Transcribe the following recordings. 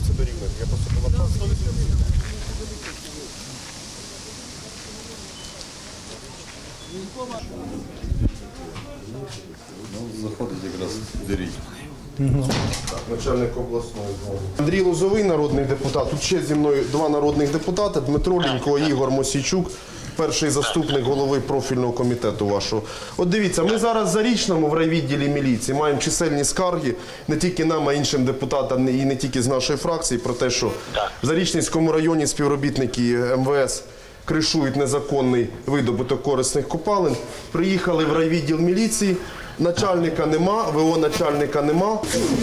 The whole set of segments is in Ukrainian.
це дорівнює. Я просто повертав. Заходить якраз дирій. Начальник обласної. Андрій Лозовий, народний депутат. Тут ще зі мною два народних депутати. Дмитро Лінько, Ігор Мосійчук, перший заступник голови профільного комітету вашого. От дивіться, ми зараз в Зарічному в райвідділі міліції маємо чисельні скарги, не тільки нам, а іншим депутатам, і не тільки з нашої фракції, про те, що в Зарічненському районі співробітники МВС кришують незаконний видобуток корисних копалин. Приїхали в райвідділ міліції. Начальника нема, ВО начальника нема.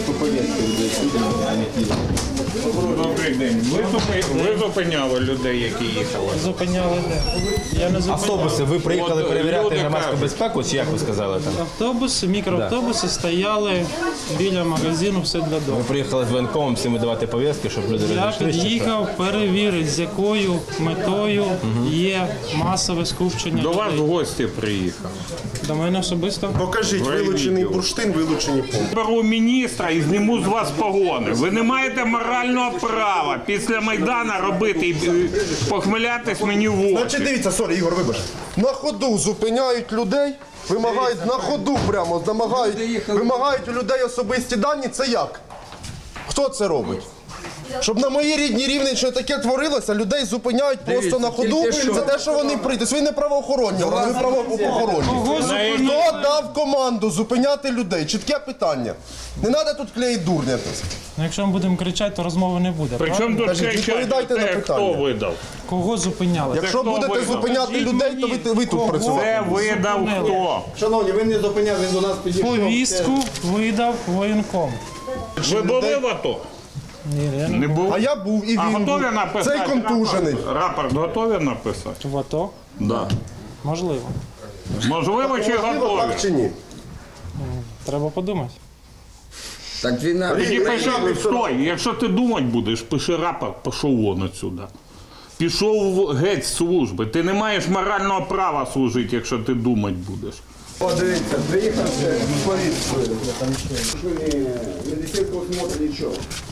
Добрий день. Ви зупиняли людей, які їхали? Зупиняли де? Я не зупиняв. Автобуси, ви приїхали перевіряти громадську безпеку, чи як ви сказали там? Автобуси, мікроавтобуси стояли біля магазину «Все для дому». Ви приїхали з воєнкомом всім видавати повістки, щоб люди Я розійшлися? під'їхав перевірити, з якою метою є масове скупчення До вас в людей. гості приїхав. До мене особисто. Покажіть вилучений бурштин, вилучені помпи. Беру міністра і зніму з вас погони. Ви не маєте морального права після Майдану робити і похмилятись мені в Значить, очі. дивіться, сорі, Ігор, вибач. На ходу зупиняють людей, вимагають на ходу прямо, вимагають у людей особисті дані. Це як? Хто це робить? Щоб на моїй рідній Рівненщині таке творилося, людей зупиняють просто на ходу за те, що вони прийдуть. Ви не правоохоронні, ви правоохоронні. Хто дав команду зупиняти людей? Чітке питання. Не треба тут клеїти дурнятись. Ну, якщо ми будемо кричати, то розмови не буде. Причому тут Кажіть, кричать? відповідайте на Це питання. хто видав? Кого зупиняли? Якщо хто будете видав? зупиняти людей, то ви тут працювати. Це видав хто? Шановні, ви не зупиняв, він до нас підійшов. Повістку видав воєнком. Ви були в АТО? Ні, я не Не був? А я був і А він був. готові написати? Цей контужений. Рапорт готові написати? в АТО. Да. Можливо. Можливо, чи Можливо, готові? так чи ні? Треба подумати. Так війна. Тоді пиши, стой, якщо ти думати будеш, пиши рапорт, пішов вон отсюди. Пішов геть з служби. Ти не маєш морального права служити, якщо ти думати будеш. Подивіться, приїхав з поліцією. Медицинського осмотру нічого.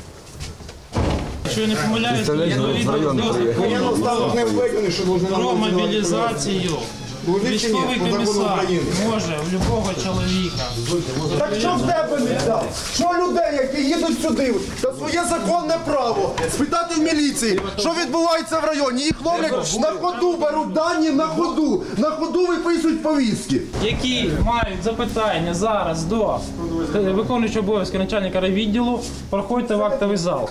Якщо я не помиляюсь, то є Воєнного стану не введений, що должны про мобілізацію. Військовий комісар може в будь-якого чоловіка. Так що в тебе не дав? Що людей, які їдуть сюди, та своє законне право спитати в міліції, що відбувається в районі? Їх ловлять на ходу, беруть дані на ходу виписують повістки. Які мають запитання зараз до виконуючого обов'язки начальника райвідділу, проходьте в актовий зал.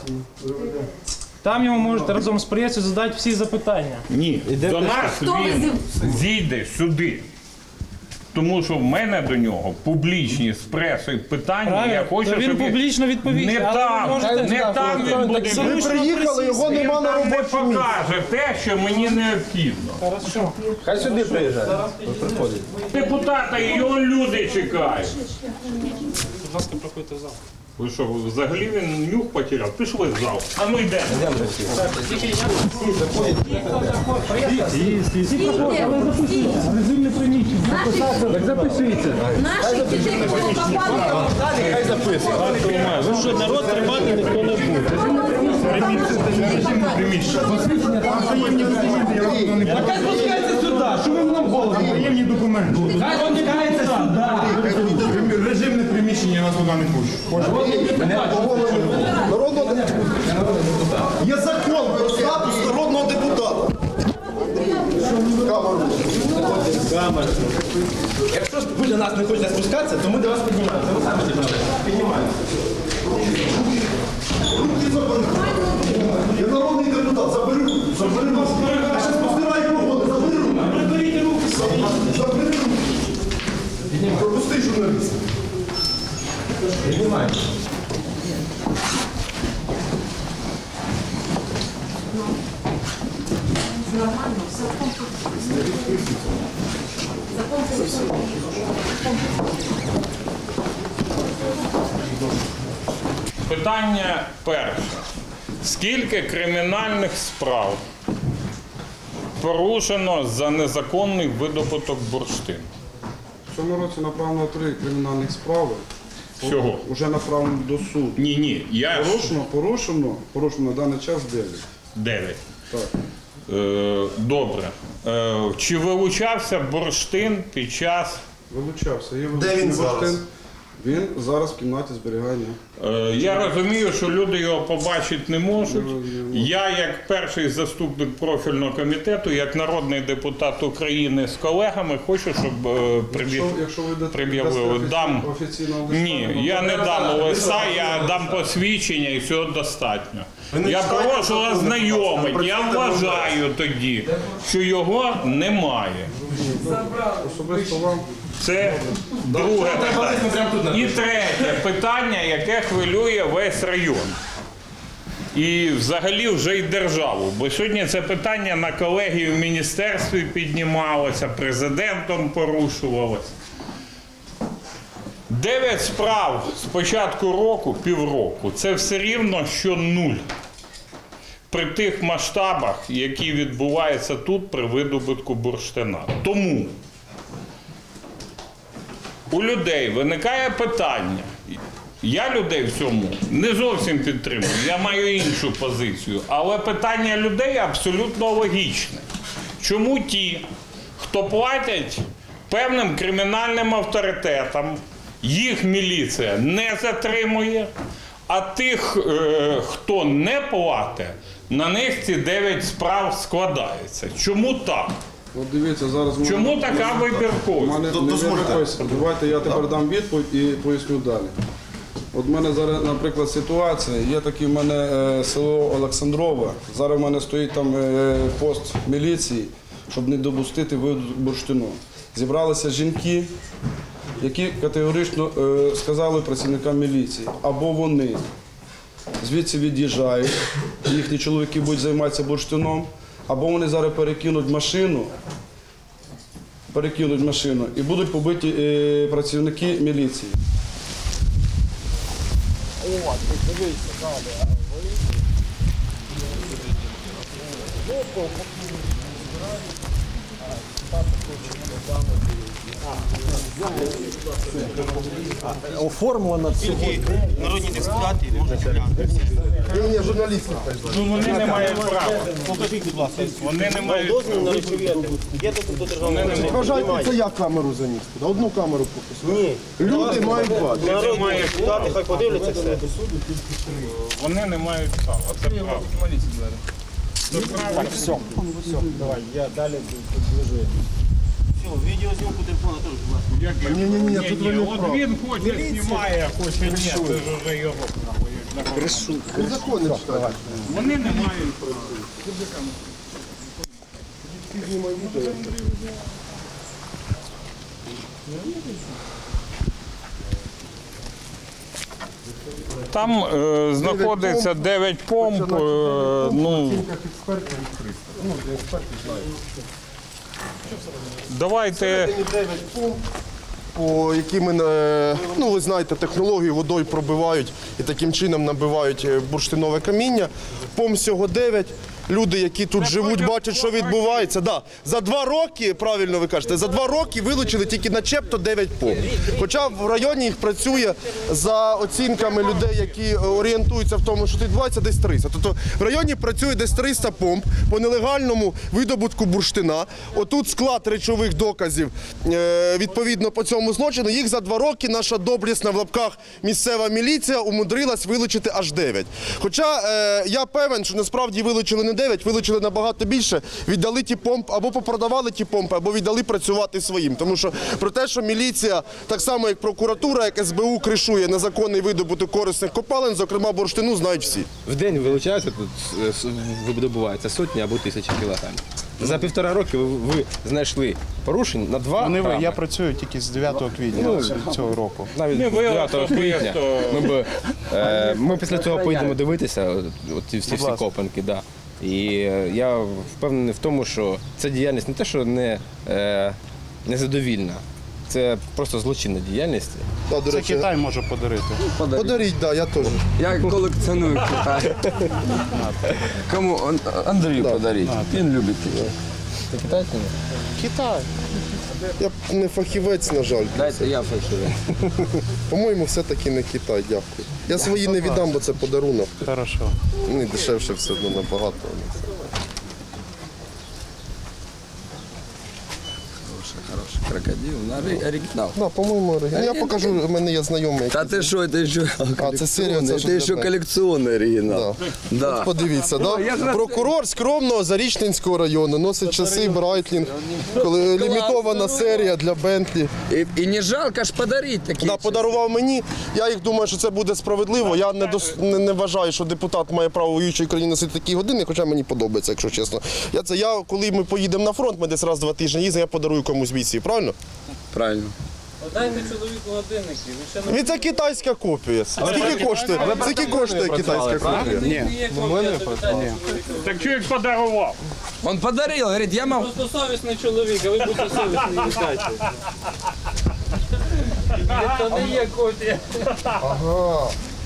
Там йому можете разом з пресою задати всі запитання. Ні, до нас він зійде сюди. Тому що в мене до нього публічні з пресою питання, я хочу, то він щоб публічно відповість. не там він буде. Ви приїхали, його нема на Він не робочому місці. покаже те, що мені необхідно. Хорошо. Хай сюди приїжджає. Депутата і його люди чекають. Будь ласка, проходьте в зал. Ви що, взагалі він нюх потеряв? Пішли в зал. А ну йдемо. Наші дітей, хто попали, Хай записує. Ви що, народ тримати ніхто не буде. Хай спускається сюди, що ви нам голову? Приємні документи. Хай спускається сюди. Режимне приміщення, я вас туди не пущу. Народного депутата. Є закон про статус народного депутата. Камеру. Якщо ви до нас не хочете спускатися, то ми до вас піднімаємо. Це ви самі піднімаємо. Руки забери. Я народний депутат, забери руки. Забери руки. А ще спостирай погоди, забери руки. Приберіть руки. Забери руки. Пропусти журналіста. Піднімаємо. нормально, закон Питання перше. Скільки кримінальних справ порушено за незаконний видобуток бурштину? В цьому році направлено 3 кримінальних справи. Всього. Уже направлено до суду. Ні, я Порушено на даний час 9. 9. Так. Добре. Чи вилучався бурштин під час? Вилучався. Є Де він зараз? бурштин. Він зараз в кімнаті зберігання. Я розумію, що люди його побачити не можуть. Я, як перший заступник профільного комітету, як народний депутат України з колегами, хочу, щоб Якщо ви пред'явили. Дам. офіційного листа, Ні, я не дам листа, я дам посвідчення і цього достатньо. Я прошу ознайомити, я вважаю тоді, що його немає. особисто вам. Це друге питання. І третє питання, яке хвилює весь район. І взагалі вже й державу. Бо сьогодні це питання на колегії в міністерстві піднімалося, президентом порушувалося. 9 справ з початку року, півроку, це все рівно, що 0. При тих масштабах, які відбуваються тут при видобутку бурштина. Тому у людей виникає питання. Я людей в цьому не зовсім підтримую, я маю іншу позицію. Але питання людей абсолютно логічне. Чому ті, хто платять певним кримінальним авторитетам, їх міліція не затримує, а тих, хто не платить, на них ці 9 справ складається. Чому так? От дивіться, зараз Чому така вибірковість? Давайте я тепер дам відповідь і поясню далі. От в мене зараз, наприклад, ситуація, є таке в мене село Олександрове, зараз в мене стоїть там пост міліції, щоб не допустити видобутку бурштину. Зібралися жінки, які категорично сказали працівникам міліції, або вони звідси від'їжджають, їхні чоловіки будуть займатися бурштином, або вони зараз перекинуть машину і будуть побиті працівники міліції. Оформлено всього. Народні депутати можуть Ні, журналісти. Ну, вони не мають права. Покажіть, будь ласка. Вони не мають Дозвіл на речові активи. Є тут до державного. Вважайте, це я камеру заніс. Одну камеру покусив. Ні. Люди мають бачити. Народні депутати, хай подивляться все. Вони не мають права. Це правда. Все, давай, я далі підвожу. Все, відеозйомку телефона теж, будь ласка. Ні, тут вони От він хоче знімає, а хоче ні, це ж вже його право. закони читають. Вони не мають права. Там знаходиться 9 помп, давайте, По якими, ви знаєте, технологію водою пробивають і таким чином набивають бурштинове каміння. Помп всього 9. Люди, які тут живуть, бачать, що відбувається. Да. За 2 роки, правильно ви кажете, за 2 роки вилучили тільки начебто 9 помп. Хоча в районі їх працює, за оцінками людей, які орієнтуються в тому, що тут відбувається, десь 300. Тобто в районі працює десь 300 помп по нелегальному видобутку бурштина. Отут склад речових доказів відповідно по цьому злочину. Їх за 2 роки наша доблісна в лапках місцева міліція умудрилась вилучити аж 9. Хоча я певен, що насправді вилучили не 9, вилучили набагато більше, віддали ті помпи, або попродавали ті помпи, або віддали працювати своїм. Тому що про те, що міліція, так само як прокуратура, як СБУ, кришує незаконний видобуток корисних копалин, зокрема бурштину, знають всі. В день вилучається тут, видобувається сотні або тисячі кілограмів. За 1,5 роки ви знайшли порушень на 2 грами. Я працюю тільки з 9 квітня цього року. Навіть Не ви 9 квітня. особисто. Ми після цього поїдемо дивитися, от ці всі копанки. Да. І я впевнений в тому, що ця діяльність не те, що незадовільна, це просто злочинна діяльність. Да, до Це речі, Китай може подарити. подаріть, да, я теж. Я колекціоную Китай. Кому? Андрію подаріть. Він любить Китай. Це китайці? Китай. Я не фахівець, на жаль. Дайте я фальшивий. По-моєму, все-таки не Китай, дякую. Я свої не віддам, бо це подарунок. Хорошо. Не дешевше все одно набагато. Хороший крокодил, оригінал. Да, по-моєму, оригінал. Я покажу, в мене є знайомий. Та ти що, це ще А, це серія, це ж Ти ще для- колекційний оригінал. Да. От подивіться, да? Прокурор скромного Зарічненського району носить часи Брайтлінг, коли лімітована серія для Бентлі. І не жалко ж подарити такі. Да, подарував мені. Я їх думаю, що це буде справедливо. Я не вважаю, що депутат має право воюючої країни носити такі години, хоча мені подобається, якщо чесно. Коли ми поїдемо на фронт, ми десь раз в 2 тижні їздимо, я подарую комусь бійці, правильно? Правильно. Дайте чоловіку годинники. Це китайська копія. Скільки коштує китайська копія? Ні. Так чоловік подарував. Он подарил, говорит, я могу. Просто совісний чоловік, а ви будете совісні вітати. Це не є копія. Ага.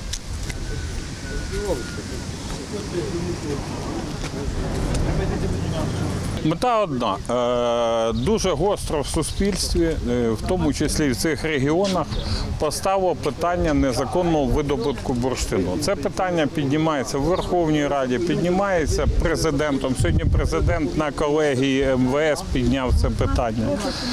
Мета одна. Дуже гостро в суспільстві, в тому числі в цих регіонах, постало питання незаконного видобутку бурштину. Це питання піднімається в Верховній Раді, піднімається президентом. Сьогодні президент на колегії МВС підняв це питання.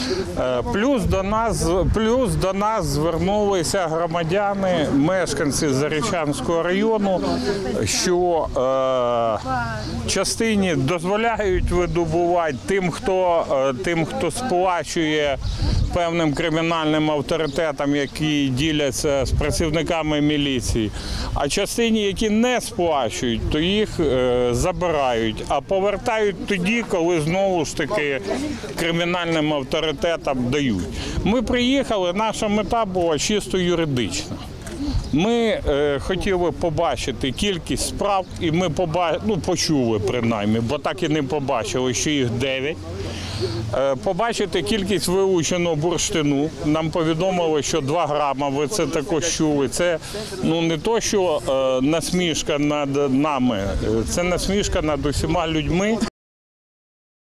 Плюс до нас звернулися громадяни, мешканці Зарічанського району, що частині дозволяють видобувати тим, хто сплачує певним кримінальним авторитетам, які діляться з працівниками міліції, а частині, які не сплачують, то їх забирають, а повертають тоді, коли знову ж таки кримінальним авторитетам дають. Ми приїхали, наша мета була чисто юридична. Ми хотіли побачити кількість справ, і ми почули принаймні, бо так і не побачили, що їх 9. Побачити кількість вилученого бурштину. Нам повідомили, що 2 грама, ви це також чули. Це не то, що насмішка над нами, це насмішка над усіма людьми.